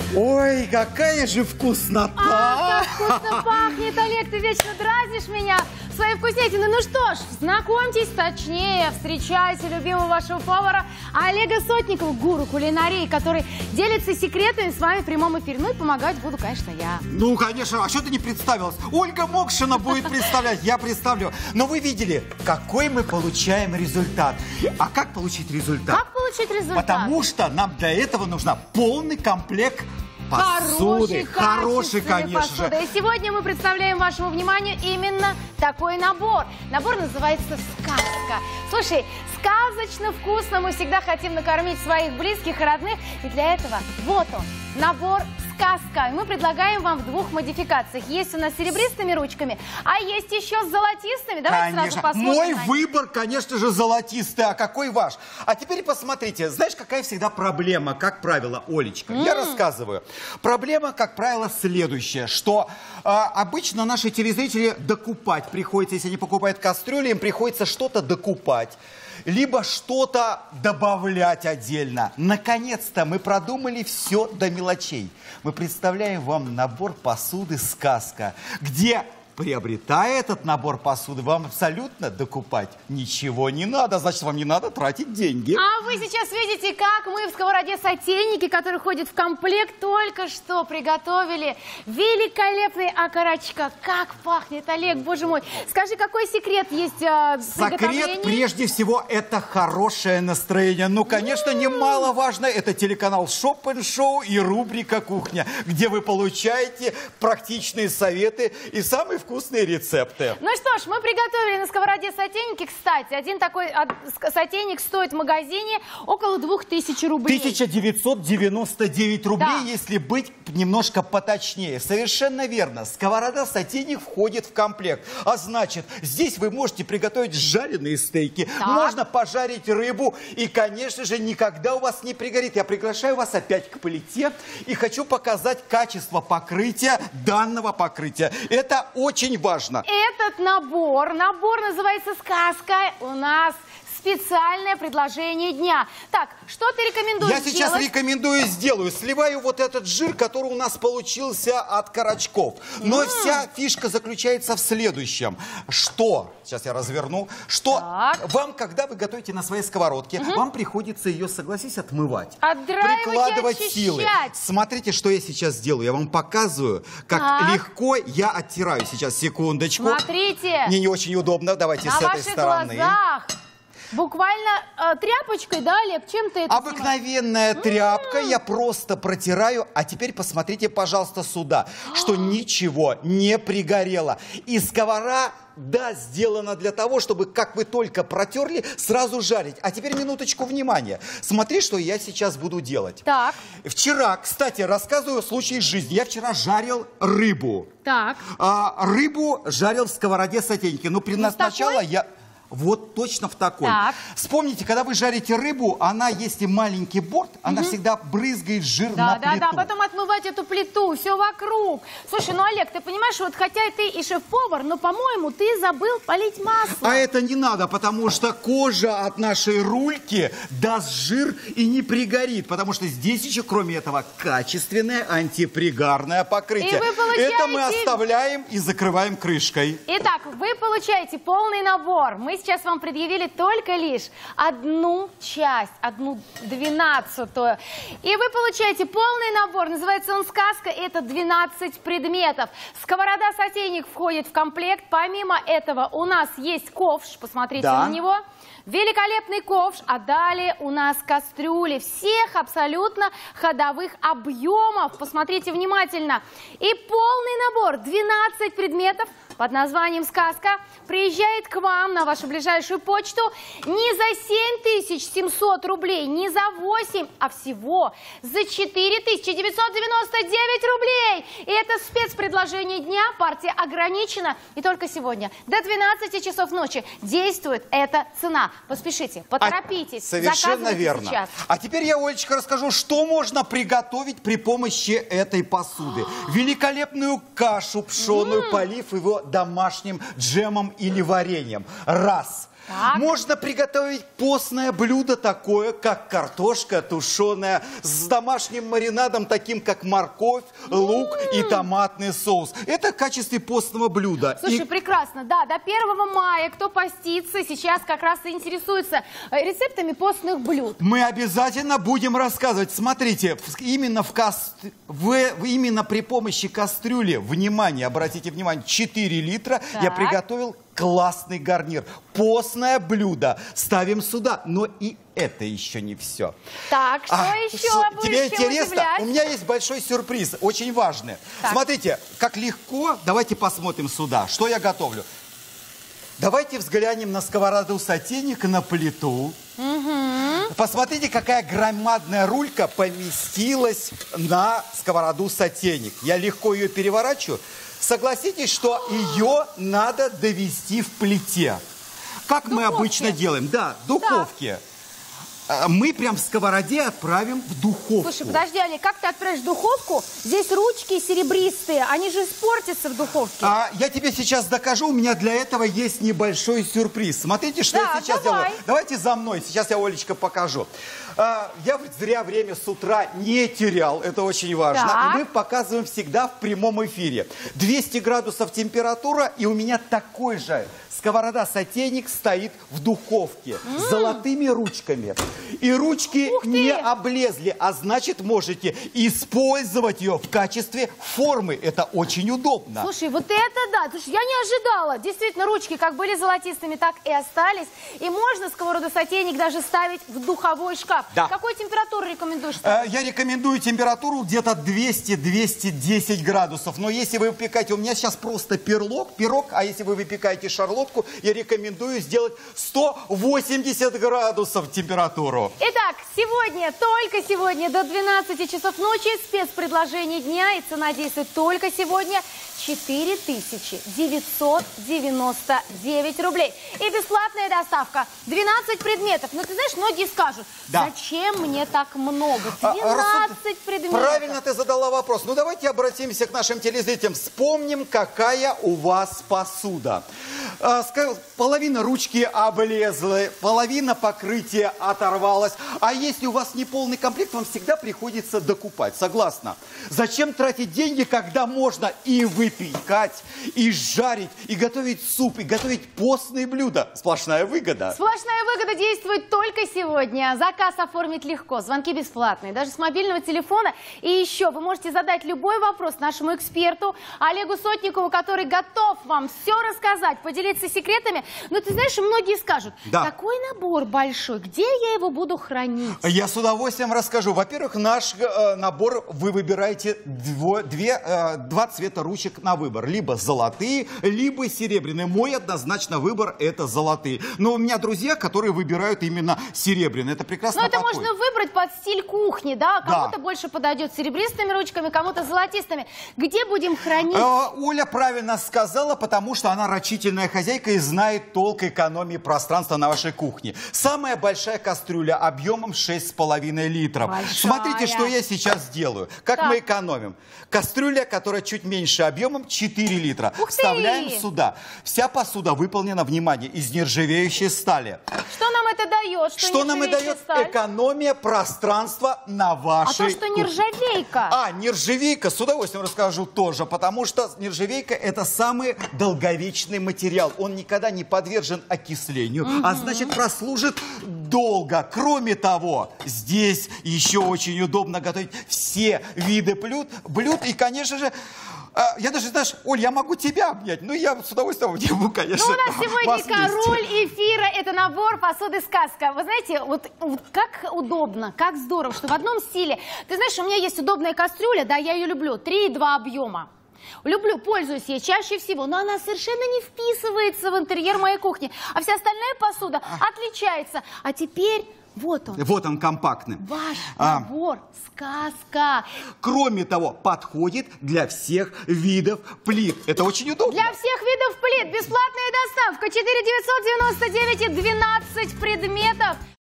Ой, какая же вкуснота! Как вкусно пахнет, Олег, ты вечно дразнишь меня своей вкуснятиной. Ну что ж, знакомьтесь, точнее, встречайте любимого вашего повара Олега Сотникова, гуру кулинарии, который делится секретами с вами в прямом эфире. Ну и помогать буду, конечно, я. Ну, конечно, а что ты не представилась? Ольга Мокшина будет представлять, я представлю. Но вы видели, какой мы получаем результат. А как получить результат? Как получить результат? Потому что нам для этого нужна полный комплект посуды. Хороший, конечно же. И сегодня мы представляем вашему вниманию именно такой набор. Набор называется «Сказка». Слушай, сказочно вкусно мы всегда хотим накормить своих близких и родных. И для этого вот он, набор «Сказка». И мы предлагаем вам в двух модификациях. Есть у нас с серебристыми ручками, а есть еще с золотистыми. Давайте сразу посмотрим. Мой выбор, конечно же, золотистый. А какой ваш? А теперь посмотрите. Знаешь, какая всегда проблема, как правило, Олечка? Я рассказываю. Проблема, как правило, следующая, что обычно наши телезрители докупать приходится, если они покупают кастрюли, им приходится что-то докупать, либо что-то добавлять отдельно. Наконец-то мы продумали все до мелочей. Мы представляем вам набор посуды «Сказка», где, приобретая этот набор посуды, вам абсолютно докупать ничего не надо. Значит, вам не надо тратить деньги. А вы сейчас видите, как мы в сковороде сотейники, который входит в комплект, только что приготовили великолепный окорочка. Как пахнет, Олег, боже мой. Скажи, какой секрет есть в приготовлении? Секрет, прежде всего, это хорошее настроение. Ну, конечно, немаловажно, это телеканал Шоп & Шоу и рубрика «Кухня», где вы получаете практичные советы и самые вкусные рецепты. Ну что ж, мы приготовили на сковороде сотейники. Кстати, один такой сотейник стоит в магазине около 2000 рублей. 1999 рублей, Да. если быть немножко поточнее. Совершенно верно. Сковорода-сотейник входит в комплект. А значит, здесь вы можете приготовить жареные стейки, Так. можно пожарить рыбу и, конечно же, никогда у вас не пригорит. Я приглашаю вас опять к плите и хочу показать качество покрытия данного покрытия. Это очень важно. Этот набор называется «Сказка». У нас специальное предложение дня. Так, что ты рекомендуешь Я сейчас сделаю. Сливаю вот этот жир, который у нас получился от карачков. Но вся фишка заключается в следующем. Что, сейчас я разверну, что вам, когда вы готовите на своей сковородке, вам приходится ее, согласись, отмывать. Отдраивать и прикладывать очищать. силы. Смотрите, что я сейчас сделаю. Я вам показываю, как легко я оттираю. Сейчас, секундочку. Смотрите. Мне не очень удобно. Давайте На с этой ваших стороны. глазах. Буквально тряпочкой, да, Олег? Чем ты это Обыкновенная тряпка, я просто протираю. А теперь посмотрите, пожалуйста, сюда, что ничего не пригорело. И сковорода, да, сделана для того, чтобы, как вы только протерли, сразу жарить. А теперь минуточку внимания. Смотри, что я сейчас буду делать. Так. Вчера, кстати, рассказываю случай из жизни. Я вчера жарил рыбу. Так. Рыбу жарил в сковороде сотейники. Но предназначала я... Вот точно в такой. Так. Вспомните, когда вы жарите рыбу, она, если маленький борт, она всегда брызгает жир на плиту. Да, потом отмывать эту плиту, все вокруг. Слушай, ну, Олег, ты понимаешь, вот хотя ты и шеф-повар, но, по-моему, ты забыл полить масло. А это не надо, потому что кожа от нашей рульки даст жир и не пригорит. Потому что здесь еще, кроме этого, качественное антипригарное покрытие. И вы получаете... Это мы оставляем и закрываем крышкой. Итак, вы получаете полный набор. Мы сейчас вам предъявили только лишь одну часть, 1/12. И вы получаете полный набор. Называется он «Сказка». Это 12 предметов. Сковорода-сотейник входит в комплект. Помимо этого у нас есть ковш. Посмотрите на него. Великолепный ковш, а далее у нас кастрюли всех абсолютно ходовых объемов. Посмотрите внимательно. И полный набор, 12 предметов под названием «Сказка» приезжает к вам на вашу ближайшую почту не за 7700 рублей, не за 8, а всего за 4999 рублей. И это спецпредложение дня, партия ограничена. И только сегодня до 12 часов ночи действует эта цена. Поспешите, поторопитесь. Совершенно верно. Сейчас. А теперь я, Олечка, расскажу, что можно приготовить при помощи этой посуды. Великолепную кашу пшеную, полив его домашним джемом или вареньем. Раз. Так. Можно приготовить постное блюдо такое, как картошка тушеная с домашним маринадом, таким как морковь, лук и томатный соус. Это в качестве постного блюда. Слушай, прекрасно, да, до 1 мая, кто постится, сейчас как раз и интересуется рецептами постных блюд. Мы обязательно будем рассказывать. Смотрите, именно именно при помощи кастрюли, внимание, обратите внимание, 4 литра я приготовил классный гарнир. Постное блюдо. Ставим сюда. Но и это еще не все. Так, что еще будешь тебе интересно? удивлять? У меня есть большой сюрприз, очень важный. Так. Смотрите, как легко. Давайте посмотрим сюда, что я готовлю. Давайте взглянем на сковороду-сотейник, на плиту. Посмотрите, какая громадная рулька поместилась на сковороду-сотейник. Я легко ее переворачиваю. Согласитесь, что ее надо довести в плите. Как мы обычно делаем? Да, в духовке. Мы прям в сковороде отправим в духовку. Слушай, подожди, Олег, как ты отправишь в духовку? Здесь ручки серебристые, они же испортятся в духовке. Я тебе сейчас докажу, у меня для этого есть небольшой сюрприз. Смотрите, что я сейчас делаю. Давайте за мной, сейчас я, Олечка, покажу. Я зря время с утра не терял, это очень важно. Так. И мы показываем всегда в прямом эфире. 200 градусов температура, и у меня такой же сковорода-сотейник стоит в духовке с золотыми ручками. И ручки не облезли, а значит, можете использовать ее в качестве формы. Это очень удобно. Слушай, вот это да. Слушай, я не ожидала. Действительно, ручки как были золотистыми, так и остались. И можно сковороду-сотейник даже ставить в духовой шкаф. Да. Какую температуру рекомендуешь ставить? Я рекомендую температуру где-то 200-210 градусов. Но если вы выпекаете, у меня сейчас просто пирог, а если вы выпекаете шарлотку, я рекомендую сделать 180 градусов температуру. Итак, сегодня, только сегодня до 12 часов ночи спецпредложение дня, и цена действует только сегодня 4999 рублей. И бесплатная доставка. 12 предметов. Но ты знаешь, многие скажут, зачем мне так много? 12 предметов. Правильно ты задала вопрос. Ну давайте обратимся к нашим телезрителям. Вспомним, какая у вас посуда. Половина ручки облезла, половина покрытия оторвалась. А если у вас не полный комплект, вам всегда приходится докупать. Согласна? Зачем тратить деньги, когда можно и выпекать, и жарить, и готовить суп, и готовить постные блюда? Сплошная выгода. Сплошная выгода действует только сегодня. Заказ оформить легко, звонки бесплатные, даже с мобильного телефона. И еще вы можете задать любой вопрос нашему эксперту Олегу Сотникову, который готов вам все рассказать, поделиться секретами. Но ты знаешь, многие скажут, такой набор большой, где я его буду хранить? Я с удовольствием расскажу. Во-первых, наш набор, вы выбираете два цвета ручек на выбор. Либо золотые, либо серебряные. Мой однозначно выбор это золотые. Но у меня друзья, которые выбирают именно серебряные. Это прекрасно подходит. Но это можно выбрать под стиль кухни, да? Кому-то больше подойдет серебристыми ручками, кому-то золотистыми. Где будем хранить? Оля правильно сказала, потому что она рачительная хозяйка и знает толк экономии пространства на вашей кухне. Самая большая кастрюля объемом 6,5 литров. Большая. Смотрите, что я сейчас сделаю. Как мы экономим. Кастрюля, которая чуть меньше объемом, 4 литра. Вставляем сюда. Вся посуда выполнена, внимание, из нержавеющей стали. Что нам это дает? Что нам это дает? Экономия пространства на вашей А то, что нержавейка. Нержавейка, с удовольствием расскажу тоже, потому что нержавейка это самый долговечный материал. Он никогда не подвержен окислению, а значит прослужит долго. Кроме того, здесь еще очень удобно готовить все виды блюд. И, конечно же, я даже, знаешь, Оль, я могу тебя обнять, но я с удовольствием обниму, конечно. Ну, у нас сегодня король эфира, это набор посуды «Сказка». Вы знаете, вот как удобно, как здорово, что в одном стиле. Ты знаешь, у меня есть удобная кастрюля, да, я ее люблю, 3,2 объема. Люблю, пользуюсь ей чаще всего, но она совершенно не вписывается в интерьер моей кухни. А вся остальная посуда отличается. А теперь... Вот он. Вот он, компактный. Ваш набор «Сказка». Кроме того, подходит для всех видов плит. Это очень удобно. Для всех видов плит. Бесплатная доставка. 4999 и 12 предметов.